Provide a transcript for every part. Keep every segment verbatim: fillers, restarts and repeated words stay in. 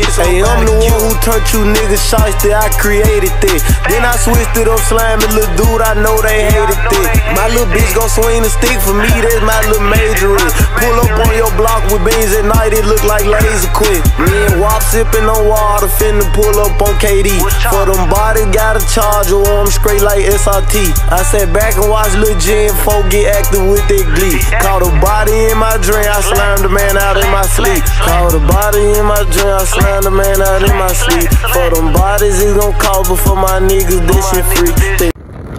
Hey, I'm the one who turned you niggas shiesty, I created that. Then I switched it up, slamming little dude, I know they hated that. My little bitch gon' swing the stick for me, that's my little major. Pull up on your block with beans at night, it look like laser quick. Me and Wop sippin' on water, finna pull up on K D. For them bodies, got a charger, on them straight like S R T. I sat back and watched Lil G and folk get active with that glee. Caught a body in my dream, I slammed the man out in my sleep. Caught a body in my dream, I slammed the man out in my sleep. For them bodies, it gon' cost, but for my niggas, this shit free. They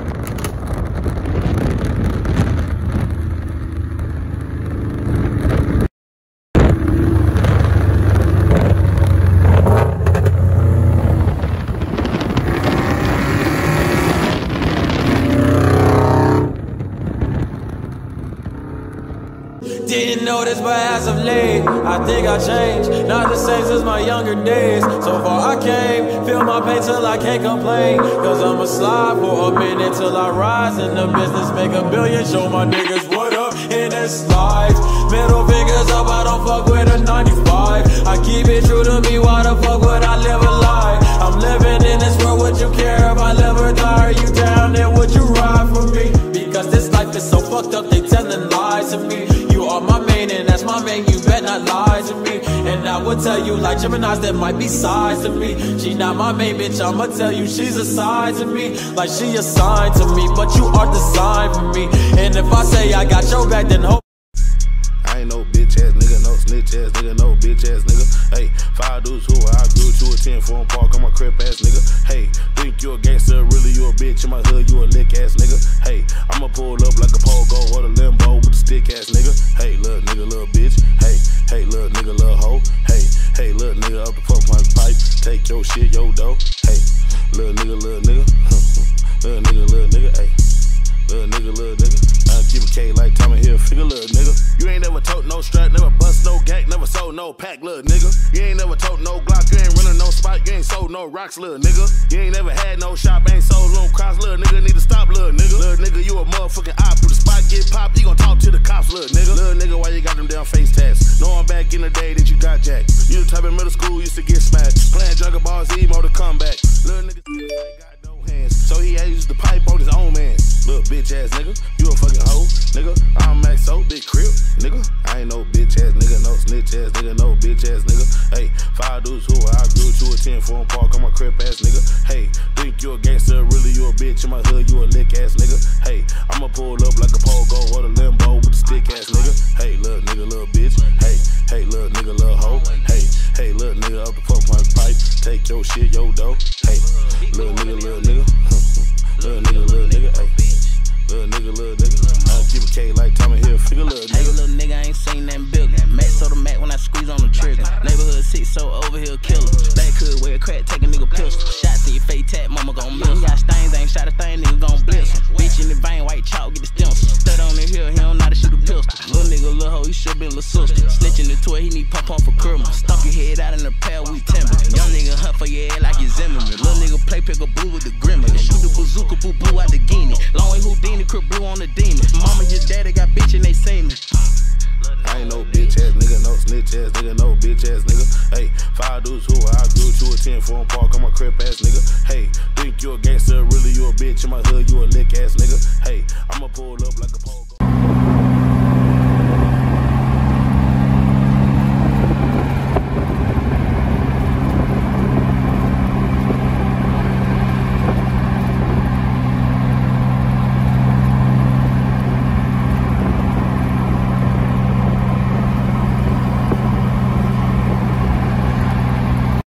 Didn't know this, but as of late, I think I changed. Not the same since my younger days. So far I came, feel my pain till I can't complain. Cause I'ma slide for a minute till I rise in the business, make a billion, show my niggas what up in this life. Middle fingers up, I don't fuck with a ninety-five. I keep it true to me, why the fuck would I live a lie? I'm living in this world, would you care if I live or die? Are you down there, would you ride for me? Because this life is so fucked up, they telling lies to me. You are my main and that's my main, you bet not lie to me. And I would tell you like Gemini's, there might be sides to me. She not my main bitch, I'ma tell you she's a side to me. Like she assigned to me, but you are designed for me. And if I say I got your back, then hope I ain't no bitch ass nigga, no snitch ass nigga, no bitch ass nigga. Hey, five dudes who I grew to a ten for a park on my crib ass nigga. Hey, think you a gangster, really you a bitch in my hood, you a lick ass nigga. Hey, I'ma pull up like a pogo or the limbo with a stick ass nigga. Hey, little nigga, little bitch. Hey, hey, little nigga, little hoe. Hey, hey, little nigga up the fuck my pipe. Take your shit, yo dough. Hey, little nigga, little nigga. Little nigga, little nigga. Hey, little nigga, little nigga. I keep a K like Tommy Hilfiger, little nigga. You ain't never tote no strap, never bust no gang, never sold no pack, little nigga. You ain't never tote no Glock, you ain't running no spot, you ain't sold no rocks, little nigga. You ain't never had no shop, ain't sold no cross, little nigga. Need to stop, little nigga. Little nigga, you a motherfucking op. Through the spot get popped, you gon' talk to the cops, little nigga. Little nigga, why you got them down face tats? Knowing back in the day that you got jacked. You the type in middle school used to get smashed. Playing Jugger Balls, emo to come back. Little nigga ain't got no hands, so he had to use the pipe on his own man. Little bitch ass nigga, you a fucking hoe, nigga. I'm Max so big crib, nigga. I ain't no bitch ass nigga, no snitch ass nigga, no bitch ass nigga. Hey, five dudes who I grew to a ten for a park on my crib ass nigga. Hey, think you a gangster, really you a bitch in my hood, you a lick ass nigga. Hey, I'ma pull up like a pogo or the limbo with a stick ass nigga. Hey, little nigga, little bitch. Hey, hey, little nigga, little hoe. Hey, hey, little nigga up the fuck my pipe. Take your shit, yo dough. Hey, little nigga, little nigga. Little nigga, little nigga. Hey. Little nigga, little nigga. I keep a K like Tommy Hilfiger, little nigga. Hey, little nigga, I ain't seen nothing bigger. Max so the Mac when I squeeze on the trigger. Neighborhood six, so over here killer. Back hood wear a crack, take a nigga pistol. Shots in your face, tap, mama gon' miss. He got stains, ain't shot a thing, nigga gon' bliss. Bitch in the vein, white chalk, get the stencil. Stud on the hill, he don't know how to shoot a pistol. Little nigga, little hoe, he should been little sister. Snitching the toy, he need pump on for criminal. Stomp your head out in the pail, we timber. Young nigga hunt for your head like his Zimmerman. Little nigga play pick a blue with the gremlin. Shoot the bazooka, boo boo out the guinea. Long way Houdini, crib blue on the demon. Mama, your daddy got bitch and they see me. I ain't no bitch ass nigga, no snitch ass nigga, no bitch ass nigga. Hey, five dudes who I grew to a ten for a park on my crib ass nigga. Hey, think you a gangster, really you a bitch in my hood.